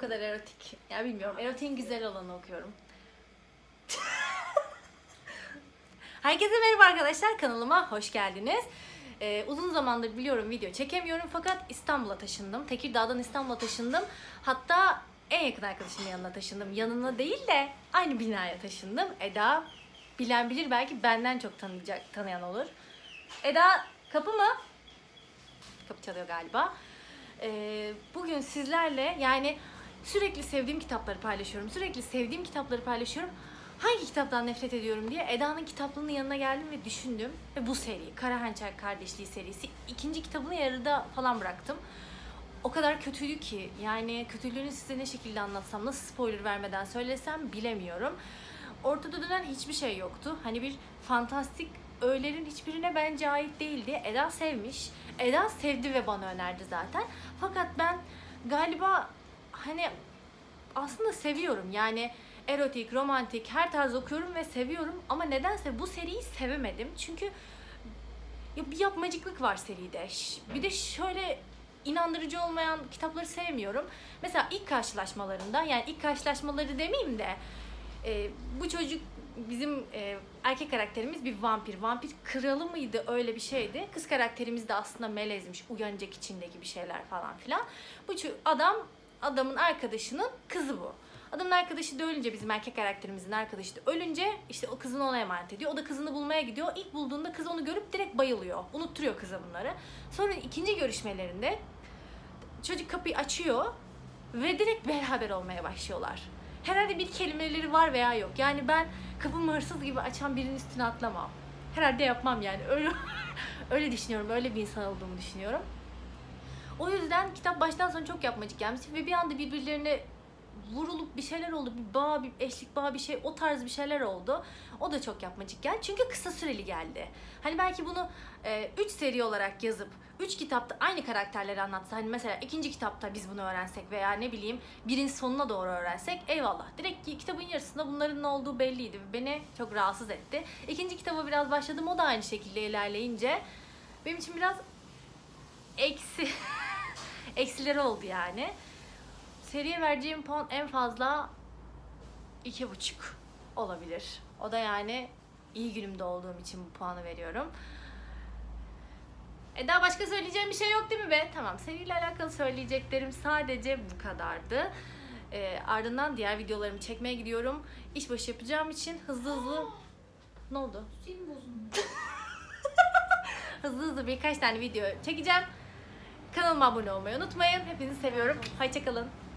kadar erotik. Ya bilmiyorum. Erotiğin güzel olanı okuyorum. Herkese merhaba arkadaşlar. Kanalıma hoş geldiniz. Uzun zamandır biliyorum video çekemiyorum fakat İstanbul'a taşındım. Tekirdağ'dan İstanbul'a taşındım. Hatta en yakın arkadaşımın yanına taşındım. Yanına değil de aynı binaya taşındım. Eda bilen bilir, belki benden çok tanıyan olur. Eda, kapı mı? Kapı çalıyor galiba. Bugün sizlerle sürekli sevdiğim kitapları paylaşıyorum. Hangi kitaptan nefret ediyorum diye Eda'nın kitaplığının yanına geldim ve düşündüm. Ve bu seri, Kara Hançer Kardeşliği serisi, ikinci kitabını yarıda falan bıraktım. O kadar kötüydü ki, yani kötülüğünü size ne şekilde anlatsam, nasıl spoiler vermeden söylesem bilemiyorum. Ortada dönen hiçbir şey yoktu. Hani bir fantastik öğelerin hiçbirine bence ait değildi. Eda sevmiş. Eda sevdi ve bana önerdi zaten. Fakat ben galiba aslında seviyorum. Yani erotik, romantik her tarz okuyorum ve seviyorum. Ama nedense bu seriyi sevemedim. Çünkü bir yapmacıklık var seride. Bir de şöyle inandırıcı olmayan kitapları sevmiyorum. Mesela ilk karşılaşmalarında, yani ilk karşılaşmaları demeyeyim de bu çocuk, bizim erkek karakterimiz bir vampir. Vampir kralı mıydı, öyle bir şeydi. Kız karakterimiz de aslında melezmiş, uyanacak içindeki bir şeyler falan filan. Bu adamın arkadaşının kızı bu. Adamın arkadaşı da ölünce, bizim erkek karakterimizin arkadaşı da ölünce işte o kızını ona emanet ediyor. O da kızını bulmaya gidiyor. İlk bulduğunda kız onu görüp direkt bayılıyor. Unutturuyor kıza bunları. Sonra ikinci görüşmelerinde çocuk kapıyı açıyor ve direkt beraber olmaya başlıyorlar. Herhalde bir kelimeleri var veya yok. Yani ben kapımı hırsız gibi açan birinin üstüne atlamam. Herhalde yapmam yani. Öyle düşünüyorum. Öyle bir insan olduğumu düşünüyorum. O yüzden kitap baştan sona çok yapmacık gelmiş ve bir anda birbirlerine vurulup bir şeyler oldu. Bir bağ, bir eşlik bağı, bir şey, o tarz bir şeyler oldu. O da çok yapmacık geldi. Çünkü kısa süreli geldi. Hani belki bunu 3 seri olarak yazıp 3 kitapta aynı karakterleri anlatsa, hani mesela ikinci kitapta biz bunu öğrensek veya ne bileyim birin sonuna doğru öğrensek, eyvallah. Direkt kitabın yarısında bunların ne olduğu belliydi ve beni çok rahatsız etti. İkinci kitaba biraz başladım, o da aynı şekilde ilerleyince benim için biraz eksileri oldu yani. Seriye vereceğim puan en fazla 2,5 olabilir. O da yani iyi günümde olduğum için bu puanı veriyorum. Daha başka söyleyeceğim bir şey yok değil mi be? Tamam, seriyle alakalı söyleyeceklerim sadece bu kadardı. Ardından diğer videolarımı çekmeye gidiyorum. İşbaşı yapacağım için hızlı... Ne oldu? Hızlı birkaç tane video çekeceğim. Kanalıma abone olmayı unutmayın. Hepinizi seviyorum. Hoşça kalın.